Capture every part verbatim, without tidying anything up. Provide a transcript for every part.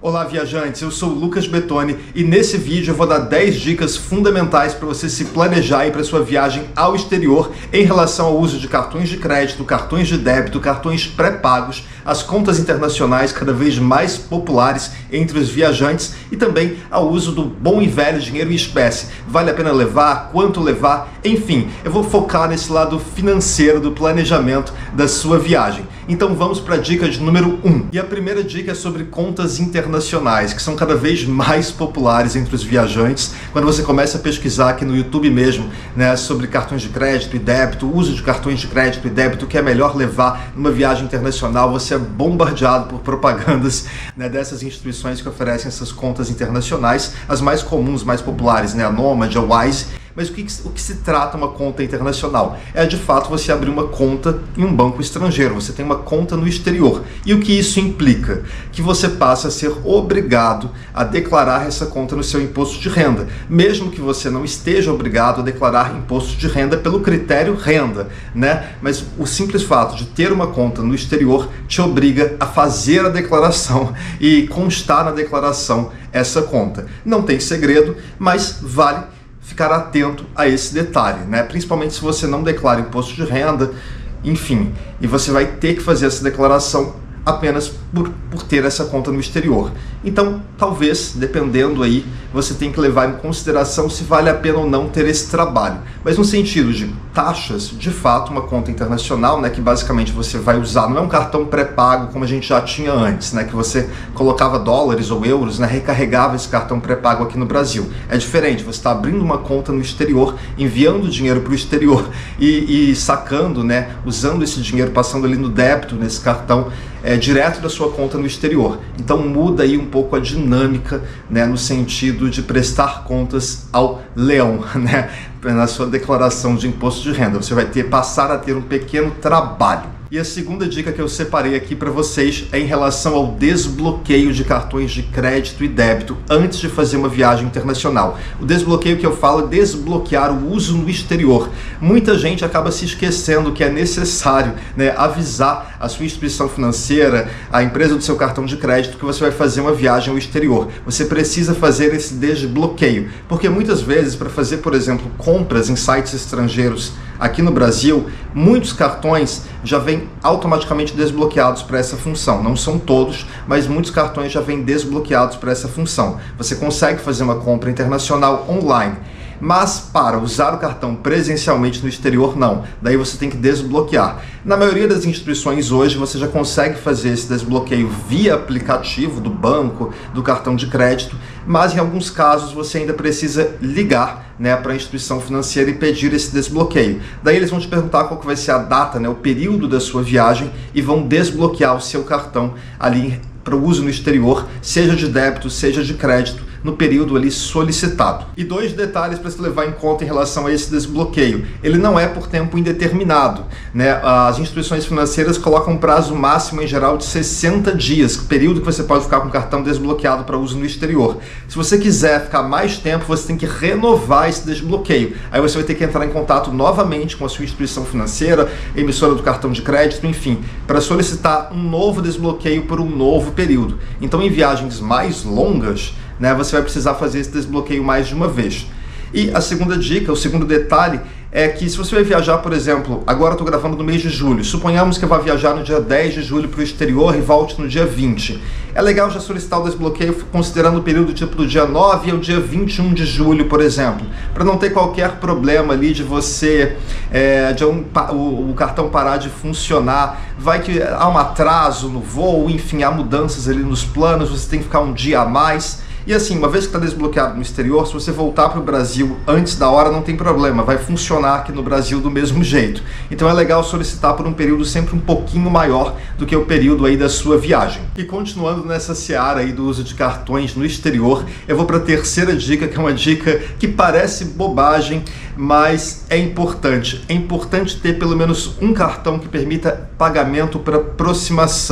Olá viajantes, eu sou o Lucas Bettoni e nesse vídeo eu vou dar dez dicas fundamentais para você se planejar para sua viagem ao exterior em relação ao uso de cartões de crédito, cartões de débito, cartões pré-pagos, as contas internacionais cada vez mais populares entre os viajantes e também ao uso do bom e velho dinheiro em espécie. Vale a pena levar? Quanto levar? Enfim, eu vou focar nesse lado financeiro do planejamento da sua viagem. Então vamos para a dica de número um. E a primeira dica é sobre contas internacionais, que são cada vez mais populares entre os viajantes. Quando você começa a pesquisar aqui no YouTube mesmo, né, sobre cartões de crédito e débito, uso de cartões de crédito e débito, o que é melhor levar numa viagem internacional, você é bombardeado por propagandas, né, dessas instituições que oferecem essas contas internacionais, as mais comuns, mais populares, né, a Nomad, a Wise. Mas o que, o que se trata uma conta internacional? É de fato você abrir uma conta em um banco estrangeiro, você tem uma conta no exterior. E o que isso implica? Que você passa a ser obrigado a declarar essa conta no seu imposto de renda, mesmo que você não esteja obrigado a declarar imposto de renda pelo critério renda, né? Mas o simples fato de ter uma conta no exterior te obriga a fazer a declaração e constar na declaração essa conta. Não tem segredo, mas vale ficar atento a esse detalhe, né? Principalmente se você não declara imposto de renda, enfim, e você vai ter que fazer essa declaração apenas por, por ter essa conta no exterior. Então, talvez, dependendo aí, você tem que levar em consideração se vale a pena ou não ter esse trabalho. Mas no sentido de taxas, de fato, uma conta internacional, né, que basicamente você vai usar, não é um cartão pré-pago como a gente já tinha antes, né, que você colocava dólares ou euros, né, recarregava esse cartão pré-pago aqui no Brasil. É diferente, você está abrindo uma conta no exterior, enviando dinheiro para o exterior e, e sacando, né, usando esse dinheiro, passando ali no débito, nesse cartão, é, direto da sua conta no exterior. Então muda aí um pouco a dinâmica, né, no sentido de prestar contas ao leão, né, na sua declaração de imposto de renda. Você vai ter passar a ter um pequeno trabalho. E a segunda dica que eu separei aqui para vocês é em relação ao desbloqueio de cartões de crédito e débito antes de fazer uma viagem internacional. O desbloqueio que eu falo é desbloquear o uso no exterior. Muita gente acaba se esquecendo que é necessário, né, avisar a sua instituição financeira, a empresa do seu cartão de crédito, que você vai fazer uma viagem ao exterior. Você precisa fazer esse desbloqueio, porque muitas vezes para fazer, por exemplo, compras em sites estrangeiros aqui no Brasil, muitos cartões já vêm automaticamente desbloqueados para essa função. Não são todos, mas muitos cartões já vêm desbloqueados para essa função. Você consegue fazer uma compra internacional online, mas para usar o cartão presencialmente no exterior, não. Daí você tem que desbloquear. Na maioria das instituições hoje, você já consegue fazer esse desbloqueio via aplicativo do banco, do cartão de crédito, mas em alguns casos você ainda precisa ligar, né, para a instituição financeira e pedir esse desbloqueio. Daí eles vão te perguntar qual que vai ser a data, né, o período da sua viagem e vão desbloquear o seu cartão ali para o uso no exterior, seja de débito, seja de crédito, no período ali solicitado. E dois detalhes para se levar em conta em relação a esse desbloqueio. Ele não é por tempo indeterminado, né? As instituições financeiras colocam um prazo máximo em geral de sessenta dias, período que você pode ficar com o cartão desbloqueado para uso no exterior. Se você quiser ficar mais tempo, você tem que renovar esse desbloqueio. Aí você vai ter que entrar em contato novamente com a sua instituição financeira, emissora do cartão de crédito, enfim, para solicitar um novo desbloqueio por um novo período. Então, em viagens mais longas, né, você vai precisar fazer esse desbloqueio mais de uma vez. E a segunda dica, o segundo detalhe, é que se você vai viajar, por exemplo, agora eu estou gravando no mês de julho, suponhamos que eu vá viajar no dia dez de julho para o exterior e volte no dia vinte. É legal já solicitar o desbloqueio considerando o período tipo do dia nove ao dia vinte e um de julho, por exemplo, para não ter qualquer problema ali de você, é, de um, o, o cartão parar de funcionar, vai que há um atraso no voo, enfim, há mudanças ali nos planos, você tem que ficar um dia a mais. E assim, uma vez que está desbloqueado no exterior, se você voltar para o Brasil antes da hora, não tem problema, vai funcionar aqui no Brasil do mesmo jeito. Então é legal solicitar por um período sempre um pouquinho maior do que o período aí da sua viagem. E continuando nessa seara aí do uso de cartões no exterior, eu vou para a terceira dica, que é uma dica que parece bobagem, mas é importante. É importante ter pelo menos um cartão que permita pagamento por aproximação.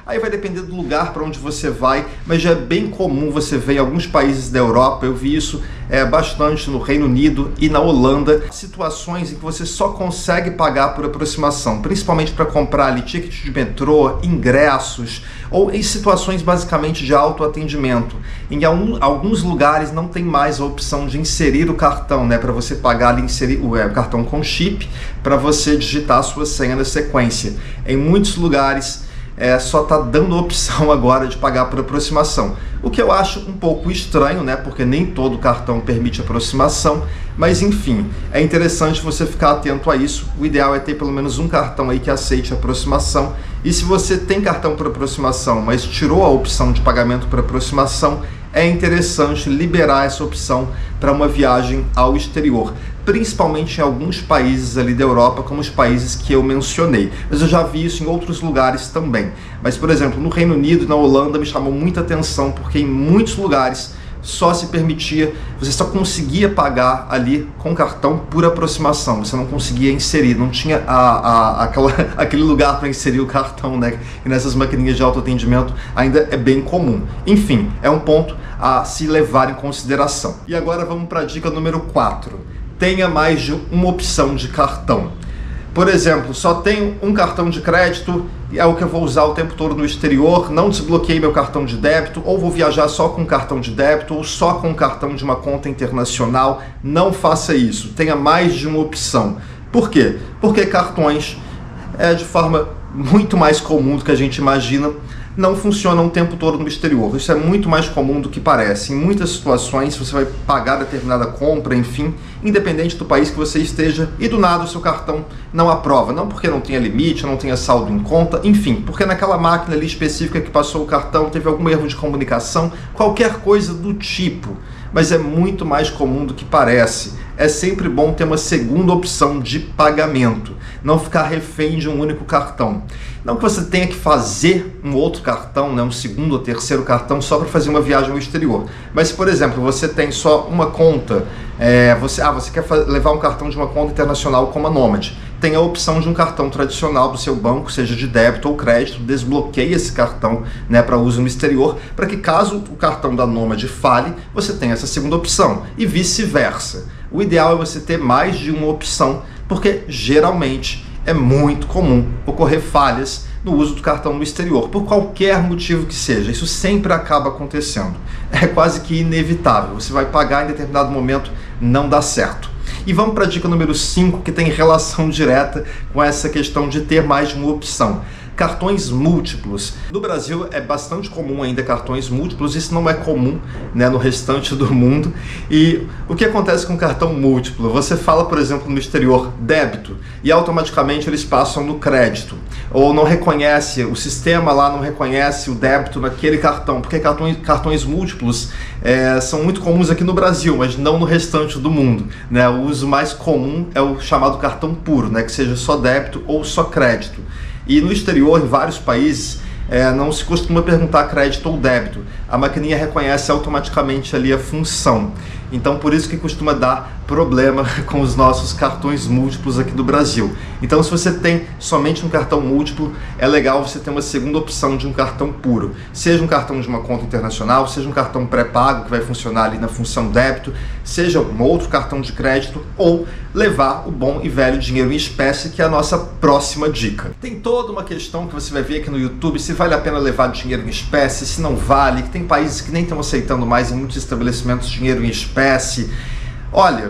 Aí vai depender do lugar para onde você vai, mas já é bem comum você ver em alguns países da Europa, eu vi isso é, bastante no Reino Unido e na Holanda, situações em que você só consegue pagar por aproximação, principalmente para comprar ali ticket de metrô, ingressos, ou em situações basicamente de autoatendimento. Em alguns lugares não tem mais a opção de inserir o cartão, né, para você pagar ali, inserir o, é, o cartão com chip, para você digitar a sua senha na sequência. Em muitos lugares É, só está dando opção agora de pagar por aproximação, o que eu acho um pouco estranho, né? Porque nem todo cartão permite aproximação, mas enfim, é interessante você ficar atento a isso. O ideal é ter pelo menos um cartão aí que aceite aproximação, e se você tem cartão por aproximação, mas tirou a opção de pagamento por aproximação, é interessante liberar essa opção para uma viagem ao exterior, principalmente em alguns países ali da Europa, como os países que eu mencionei. Mas eu já vi isso em outros lugares também. Mas, por exemplo, no Reino Unido e na Holanda me chamou muita atenção, porque em muitos lugares só se permitia, você só conseguia pagar ali com cartão por aproximação, você não conseguia inserir, não tinha a, a, aquela, aquele lugar para inserir o cartão, né? E nessas maquininhas de autoatendimento ainda é bem comum. Enfim, é um ponto a se levar em consideração. E agora vamos para a dica número quatro. Tenha mais de uma opção de cartão. Por exemplo, só tenho um cartão de crédito, é o que eu vou usar o tempo todo no exterior, não desbloqueei meu cartão de débito, ou vou viajar só com cartão de débito, ou só com cartão de uma conta internacional. Não faça isso, tenha mais de uma opção. Por quê? Porque cartões, é, de forma muito mais comum do que a gente imagina, não funcionam o tempo todo no exterior. Isso é muito mais comum do que parece. Em muitas situações, você vai pagar determinada compra, enfim, independente do país que você esteja, e do nada o seu cartão não aprova. Não porque não tenha limite, não tenha saldo em conta, enfim, porque naquela máquina ali específica que passou o cartão teve algum erro de comunicação, qualquer coisa do tipo. Mas é muito mais comum do que parece. É sempre bom ter uma segunda opção de pagamento, não ficar refém de um único cartão. Não que você tenha que fazer um outro cartão, né, um segundo ou terceiro cartão só para fazer uma viagem ao exterior. Mas, por exemplo, você tem só uma conta, é, você, ah, você quer levar um cartão de uma conta internacional como a Nomad. Tem a opção de um cartão tradicional do seu banco, seja de débito ou crédito, desbloqueie esse cartão, né, para uso no exterior, para que caso o cartão da Nomad falhe, você tenha essa segunda opção, e vice-versa. O ideal é você ter mais de uma opção, porque geralmente é muito comum ocorrer falhas no uso do cartão no exterior, por qualquer motivo que seja. Isso sempre acaba acontecendo. É quase que inevitável. Você vai pagar em determinado momento, não dá certo. E vamos para a dica número cinco, que tem relação direta com essa questão de ter mais de uma opção. Cartões múltiplos. No Brasil é bastante comum ainda cartões múltiplos, isso não é comum, né, no restante do mundo. E o que acontece com cartão múltiplo? Você fala, por exemplo, no exterior, débito, e automaticamente eles passam no crédito. Ou não reconhece, o sistema lá não reconhece o débito naquele cartão, porque cartões, cartões múltiplos é, são muito comuns aqui no Brasil, mas não no restante do mundo, né? O uso mais comum é o chamado cartão puro, né, que seja só débito ou só crédito. E no exterior, em vários países, é, não se costuma perguntar crédito ou débito. A maquininha reconhece automaticamente ali a função. Então, por isso que costuma dar problema com os nossos cartões múltiplos aqui do Brasil. Então, se você tem somente um cartão múltiplo, é legal você ter uma segunda opção de um cartão puro. Seja um cartão de uma conta internacional, seja um cartão pré-pago que vai funcionar ali na função débito, seja um outro cartão de crédito, ou levar o bom e velho dinheiro em espécie, que é a nossa próxima dica. Tem toda uma questão que você vai ver aqui no YouTube, se vale a pena levar dinheiro em espécie, se não vale, que tem países que nem estão aceitando mais em muitos estabelecimentos dinheiro em espécie. Olha,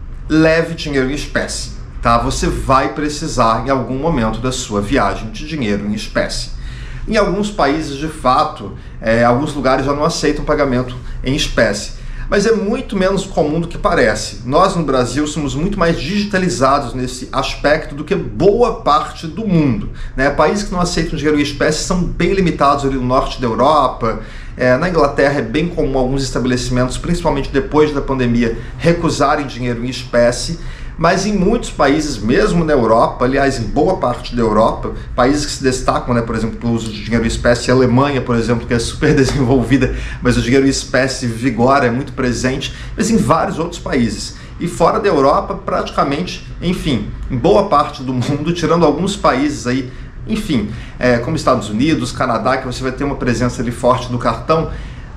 leve dinheiro em espécie, tá? Você vai precisar em algum momento da sua viagem de dinheiro em espécie. Em alguns países, de fato, é, alguns lugares já não aceitam pagamento em espécie, mas é muito menos comum do que parece. Nós no Brasil somos muito mais digitalizados nesse aspecto do que boa parte do mundo, né? Países que não aceitam dinheiro em espécie são bem limitados ali no norte da Europa. É, na Inglaterra é bem comum alguns estabelecimentos, principalmente depois da pandemia, recusarem dinheiro em espécie. Mas em muitos países, mesmo na Europa, aliás, em boa parte da Europa, países que se destacam, né, por exemplo, pelo uso de dinheiro em espécie, a Alemanha, por exemplo, que é super desenvolvida, mas o dinheiro em espécie vigora, é muito presente, mas em vários outros países. E fora da Europa, praticamente, enfim, em boa parte do mundo, tirando alguns países aí enfim, é, como Estados Unidos, Canadá, que você vai ter uma presença ali forte do cartão,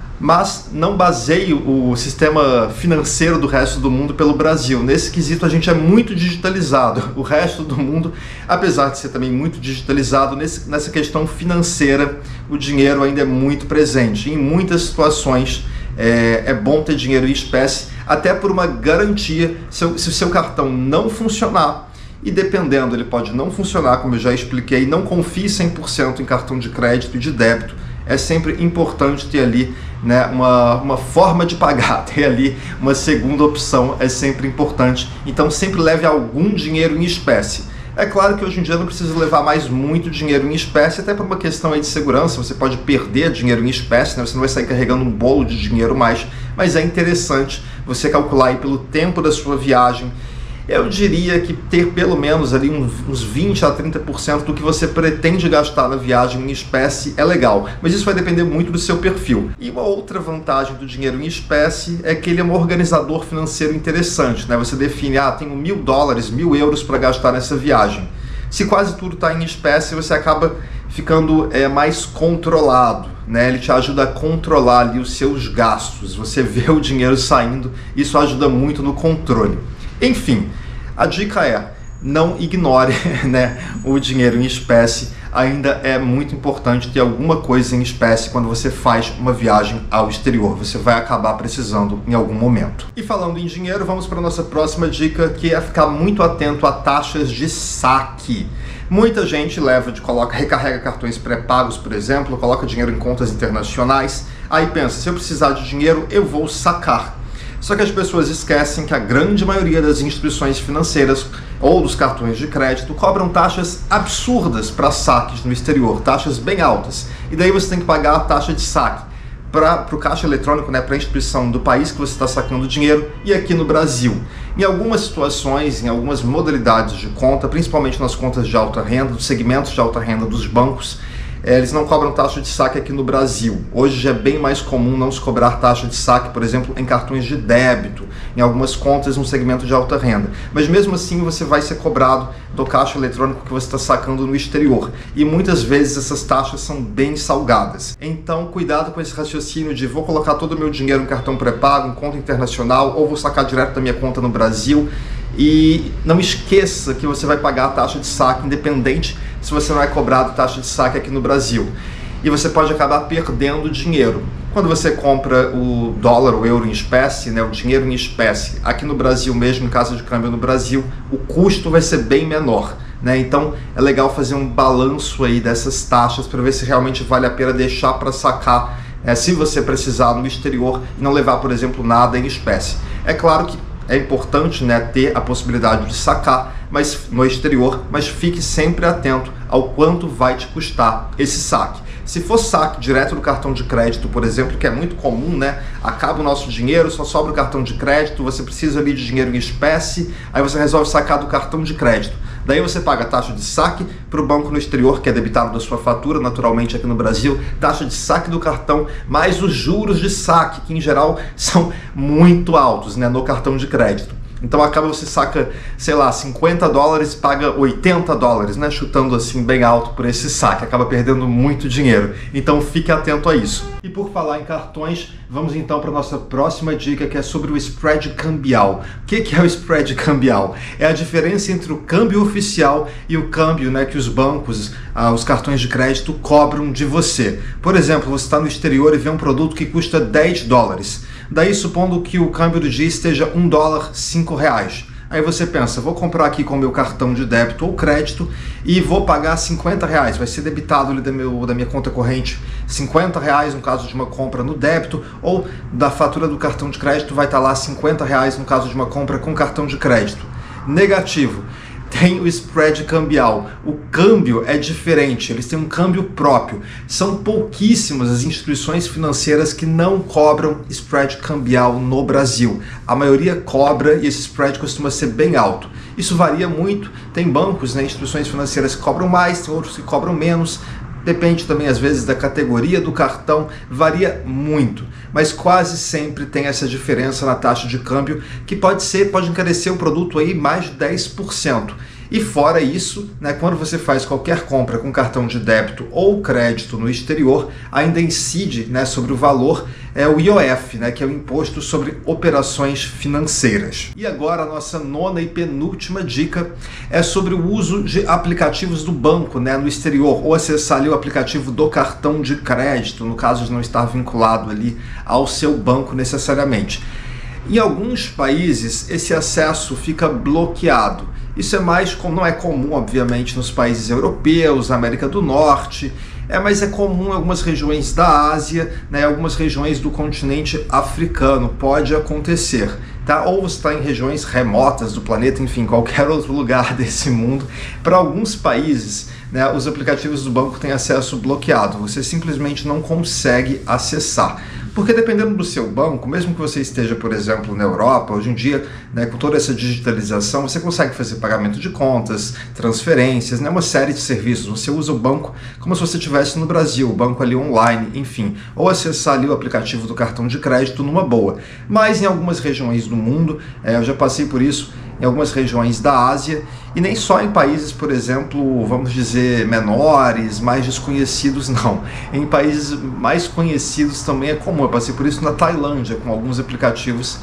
mas não baseie o sistema financeiro do resto do mundo pelo Brasil. Nesse quesito a gente é muito digitalizado. O resto do mundo, apesar de ser também muito digitalizado, nesse, nessa questão financeira, o dinheiro ainda é muito presente. Em muitas situações é, é bom ter dinheiro em espécie, até por uma garantia. Se, se o seu cartão não funcionar, e dependendo, ele pode não funcionar, como eu já expliquei, não confie cem por cento em cartão de crédito e de débito. É sempre importante ter ali, né, uma, uma forma de pagar, ter ali uma segunda opção, é sempre importante. Então sempre leve algum dinheiro em espécie. É claro que hoje em dia não precisa levar mais muito dinheiro em espécie, até por uma questão aí de segurança. Você pode perder dinheiro em espécie, né? Você não vai sair carregando um bolo de dinheiro mais, mas é interessante você calcular aí pelo tempo da sua viagem. Eu diria que ter pelo menos ali uns, uns vinte a trinta por cento do que você pretende gastar na viagem em espécie é legal, mas isso vai depender muito do seu perfil. E uma outra vantagem do dinheiro em espécie é que ele é um organizador financeiro interessante, né? Você define, ah, tenho mil dólares, mil euros para gastar nessa viagem. Se quase tudo está em espécie, você acaba ficando é, mais controlado, né? Ele te ajuda a controlar ali os seus gastos, você vê o dinheiro saindo, isso ajuda muito no controle. Enfim, a dica é, não ignore, né, o dinheiro em espécie. Ainda é muito importante ter alguma coisa em espécie quando você faz uma viagem ao exterior. Você vai acabar precisando em algum momento. E falando em dinheiro, vamos para a nossa próxima dica, que é ficar muito atento a taxas de saque. Muita gente leva de coloca, recarrega cartões pré-pagos, por exemplo, coloca dinheiro em contas internacionais, aí pensa, se eu precisar de dinheiro, eu vou sacar. Só que as pessoas esquecem que a grande maioria das instituições financeiras ou dos cartões de crédito cobram taxas absurdas para saques no exterior, taxas bem altas. E daí você tem que pagar a taxa de saque para o caixa eletrônico, né, para a instituição do país que você está sacando dinheiro e aqui no Brasil. Em algumas situações, em algumas modalidades de conta, principalmente nas contas de alta renda, dos segmentos de alta renda dos bancos, eles não cobram taxa de saque aqui no Brasil. Hoje já é bem mais comum não se cobrar taxa de saque, por exemplo, em cartões de débito, em algumas contas no segmento de alta renda. Mas mesmo assim você vai ser cobrado do caixa eletrônico que você está sacando no exterior. E muitas vezes essas taxas são bem salgadas. Então cuidado com esse raciocínio de vou colocar todo o meu dinheiro em cartão pré-pago, em conta internacional, ou vou sacar direto da minha conta no Brasil. E não esqueça que você vai pagar a taxa de saque independente se você não é cobrado taxa de saque aqui no Brasil. E você pode acabar perdendo dinheiro. Quando você compra o dólar, o euro em espécie, né, o dinheiro em espécie, aqui no Brasil mesmo, em casa de câmbio no Brasil, o custo vai ser bem menor. Né? Então é legal fazer um balanço aí dessas taxas para ver se realmente vale a pena deixar para sacar, é, se você precisar no exterior, e não levar, por exemplo, nada em espécie. É claro que é importante, né, ter a possibilidade de sacar mas no exterior, mas fique sempre atento ao quanto vai te custar esse saque. Se for saque direto do cartão de crédito, por exemplo, que é muito comum, né? Acaba o nosso dinheiro, só sobra o cartão de crédito, você precisa ali de dinheiro em espécie, aí você resolve sacar do cartão de crédito. Daí você paga a taxa de saque para o banco no exterior, que é debitado da sua fatura, naturalmente aqui no Brasil, taxa de saque do cartão, mais os juros de saque, que em geral são muito altos, né, no cartão de crédito. Então acaba você saca, sei lá, cinquenta dólares e paga oitenta dólares, né? Chutando assim bem alto por esse saque, acaba perdendo muito dinheiro. Então fique atento a isso. E por falar em cartões, vamos então para a nossa próxima dica, que é sobre o spread cambial. O que é o spread cambial? É a diferença entre o câmbio oficial e o câmbio, né, que os bancos, ah, os cartões de crédito cobram de você. Por exemplo, você está no exterior e vê um produto que custa dez dólares. Daí, supondo que o câmbio do dia esteja um dólar, cinco reais. Aí você pensa, vou comprar aqui com o meu cartão de débito ou crédito e vou pagar cinquenta reais. Vai ser debitado ali da, meu, da minha conta corrente cinquenta reais no caso de uma compra no débito, ou da fatura do cartão de crédito vai estar lá cinquenta reais no caso de uma compra com cartão de crédito. Negativo. Tem o spread cambial. O câmbio é diferente, eles têm um câmbio próprio. São pouquíssimas as instituições financeiras que não cobram spread cambial no Brasil. A maioria cobra e esse spread costuma ser bem alto. Isso varia muito, tem bancos, né, instituições financeiras que cobram mais, tem outros que cobram menos. Depende também, às vezes, da categoria do cartão, varia muito, mas quase sempre tem essa diferença na taxa de câmbio, que pode ser, pode encarecer o produto aí mais de dez por cento. E fora isso, né, quando você faz qualquer compra com cartão de débito ou crédito no exterior, ainda incide, né, sobre o valor é o I O F, né, que é o Imposto sobre Operações Financeiras. E agora a nossa nona e penúltima dica é sobre o uso de aplicativos do banco, né, no exterior, ou acessar ali o aplicativo do cartão de crédito, no caso de não estar vinculado ali ao seu banco necessariamente. Em alguns países esse acesso fica bloqueado. Isso é mais, não é comum, obviamente, nos países europeus, na América do Norte, é, mas é comum em algumas regiões da Ásia, né, algumas regiões do continente africano, pode acontecer. Tá? Ou você está em regiões remotas do planeta, enfim, qualquer outro lugar desse mundo. Para alguns países, né, os aplicativos do banco têm acesso bloqueado, você simplesmente não consegue acessar. Porque dependendo do seu banco, mesmo que você esteja, por exemplo, na Europa, hoje em dia, né, com toda essa digitalização, você consegue fazer pagamento de contas, transferências, né, uma série de serviços. Você usa o banco como se você estivesse no Brasil, o banco ali online, enfim, ou acessar ali o aplicativo do cartão de crédito numa boa. Mas em algumas regiões do mundo, é, eu já passei por isso, em algumas regiões da Ásia, e nem só em países, por exemplo, vamos dizer, menores, mais desconhecidos, não. Em países mais conhecidos também é comum. Eu passei por isso na Tailândia, com alguns aplicativos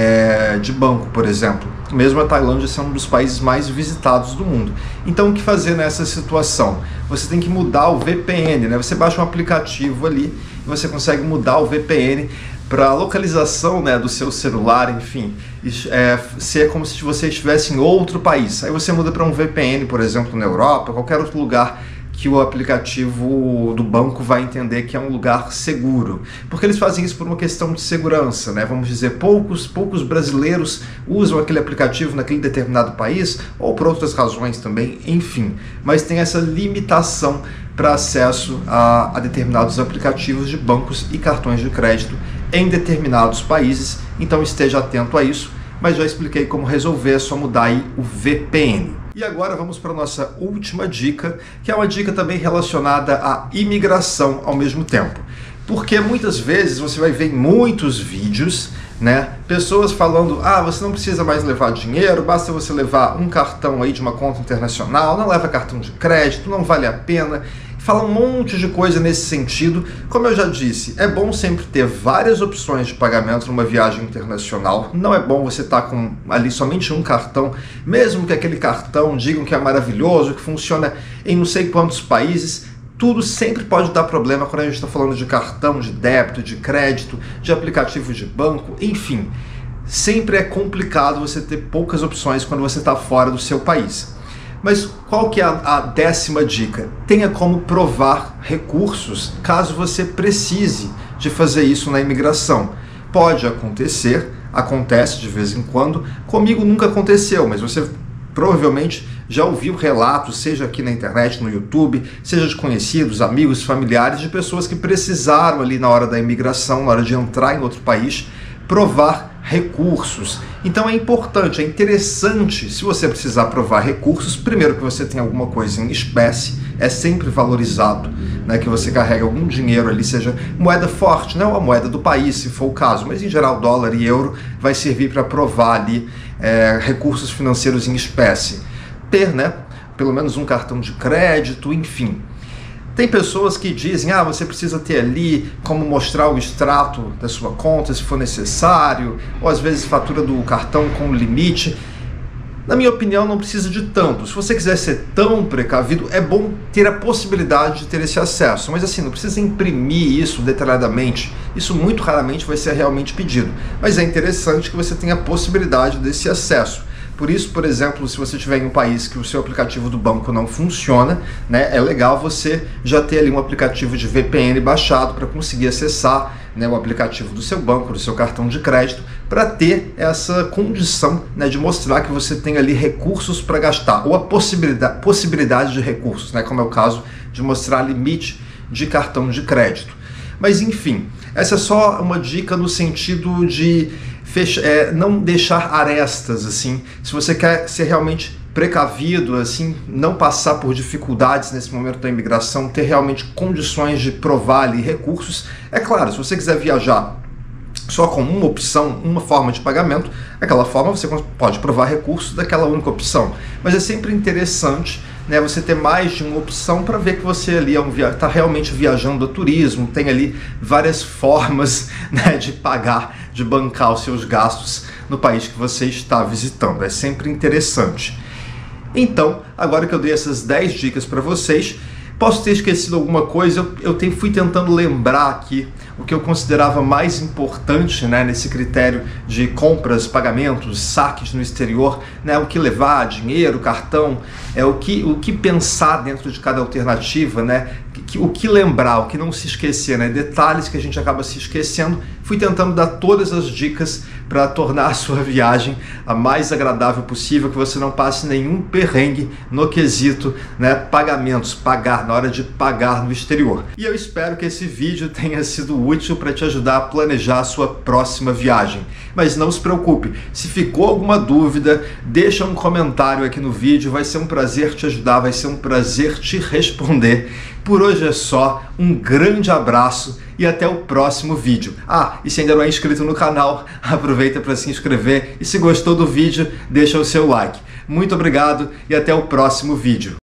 é, de banco, por exemplo. Mesmo a Tailândia sendo um dos países mais visitados do mundo. Então, o que fazer nessa situação? Você tem que mudar o V P N, né? Você baixa um aplicativo ali e você consegue mudar o V P N para a localização, né, do seu celular, enfim, é, ser como se você estivesse em outro país. Aí você muda para um V P N, por exemplo, na Europa, qualquer outro lugar que o aplicativo do banco vai entender que é um lugar seguro. Porque eles fazem isso por uma questão de segurança, né? Vamos dizer, poucos, poucos brasileiros usam aquele aplicativo naquele determinado país, ou por outras razões também, enfim. Mas tem essa limitação para acesso a, a determinados aplicativos de bancos e cartões de crédito em determinados países, então esteja atento a isso, mas já expliquei como resolver, é só mudar aí o V P N. E agora vamos para a nossa última dica, que é uma dica também relacionada à imigração ao mesmo tempo. Porque muitas vezes você vai ver em muitos vídeos, né, pessoas falando, ah, você não precisa mais levar dinheiro, basta você levar um cartão aí de uma conta internacional, não leva cartão de crédito, não vale a pena. Fala um monte de coisa nesse sentido. Como eu já disse, é bom sempre ter várias opções de pagamento numa viagem internacional. Não é bom você estar com ali somente um cartão, mesmo que aquele cartão digam que é maravilhoso, que funciona em não sei quantos países. Tudo sempre pode dar problema quando a gente está falando de cartão, de débito, de crédito, de aplicativo de banco, enfim. Sempre é complicado você ter poucas opções quando você está fora do seu país. Mas qual que é a, a décima dica? Tenha como provar recursos caso você precise de fazer isso na imigração. Pode acontecer, acontece de vez em quando, comigo nunca aconteceu, mas você provavelmente já ouviu relatos, seja aqui na internet, no YouTube, seja de conhecidos, amigos, familiares, de pessoas que precisaram ali na hora da imigração, na hora de entrar em outro país, provar recursos. Então é importante, é interessante, se você precisar provar recursos, primeiro que você tem alguma coisa em espécie, é sempre valorizado, né, que você carrega algum dinheiro ali, seja moeda forte, não a moeda do país, se for o caso, mas em geral dólar e euro vai servir para provar ali é, recursos financeiros em espécie. Ter, né, pelo menos um cartão de crédito, enfim. Tem pessoas que dizem, ah, você precisa ter ali como mostrar o extrato da sua conta, se for necessário, ou às vezes fatura do cartão com limite. Na minha opinião, não precisa de tanto. Se você quiser ser tão precavido, é bom ter a possibilidade de ter esse acesso. Mas assim, não precisa imprimir isso detalhadamente. Isso muito raramente vai ser realmente pedido. Mas é interessante que você tenha a possibilidade desse acesso. Por isso, por exemplo, se você estiver em um país que o seu aplicativo do banco não funciona, né, é legal você já ter ali um aplicativo de V P N baixado para conseguir acessar, né, o aplicativo do seu banco, do seu cartão de crédito, para ter essa condição, né, de mostrar que você tem ali recursos para gastar, ou a possibilidade, possibilidade de recursos, né, como é o caso de mostrar limite de cartão de crédito. Mas enfim, essa é só uma dica no sentido de fecha, é, não deixar arestas, assim. Se você quer ser realmente precavido, assim, não passar por dificuldades nesse momento da imigração, ter realmente condições de provar ali recursos. É claro, se você quiser viajar só com uma opção, uma forma de pagamento, aquela forma você pode provar recurso daquela única opção. Mas é sempre interessante, né, você ter mais de uma opção para ver que você ali está é um via- realmente viajando a turismo, tem ali várias formas, né, de pagar, de bancar os seus gastos no país que você está visitando. É sempre interessante. Então, agora que eu dei essas dez dicas para vocês, posso ter esquecido alguma coisa, eu, eu te, fui tentando lembrar aqui o que eu considerava mais importante, né, nesse critério de compras, pagamentos, saques no exterior, né, o que levar, dinheiro, cartão, é o que, o que pensar dentro de cada alternativa, né, que, o que lembrar, o que não se esquecer, né, detalhes que a gente acaba se esquecendo. Fui tentando dar todas as dicas para tornar a sua viagem a mais agradável possível, que você não passe nenhum perrengue no quesito, né, pagamentos, pagar, na hora de pagar no exterior. E eu espero que esse vídeo tenha sido útil para te ajudar a planejar a sua próxima viagem. Mas não se preocupe, se ficou alguma dúvida, deixa um comentário aqui no vídeo, vai ser um prazer te ajudar, vai ser um prazer te responder. Por hoje é só, um grande abraço e até o próximo vídeo. Ah, e se ainda não é inscrito no canal, aproveita para se inscrever e se gostou do vídeo, deixa o seu like. Muito obrigado e até o próximo vídeo.